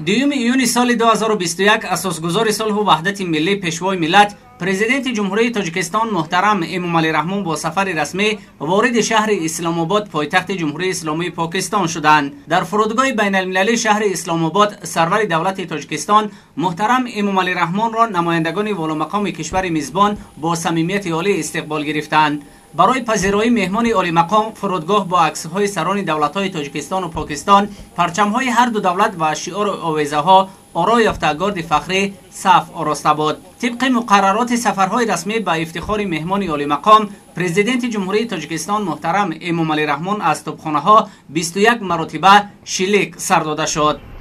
دوم ایون سال 2021 اساسگزار صلح و وحدت ملی پیشوای ملت پرزیدنت جمهوری تاجیکستان محترم امامعلی رحمون با سفر رسمی وارد شهر اسلام آباد پایتخت جمهوری اسلامی پاکستان شدند. در فرودگاه بین المللی شهر اسلام آباد سرور دولت تاجیکستان محترم امامعلی رحمون را نمایندگان والامقام کشور میزبان با صمیمیت عالی استقبال گرفتند. برای پذیرایی مهمان عالی مقام فرودگاه با عکس‌های سران دولت‌های تاجیکستان و پاکستان، پرچم‌های هر دو دولت و شعار آویزه‌ها آرا یافته گارد فخری صف آراسته بود. طبق مقررات سفرهای رسمی به افتخار مهمان عالی مقام، پرزیدنت جمهوری تاجیکستان محترم امامعلی رحمون از توپخانه‌ها 21 مرتبه شلیک سر داده شد.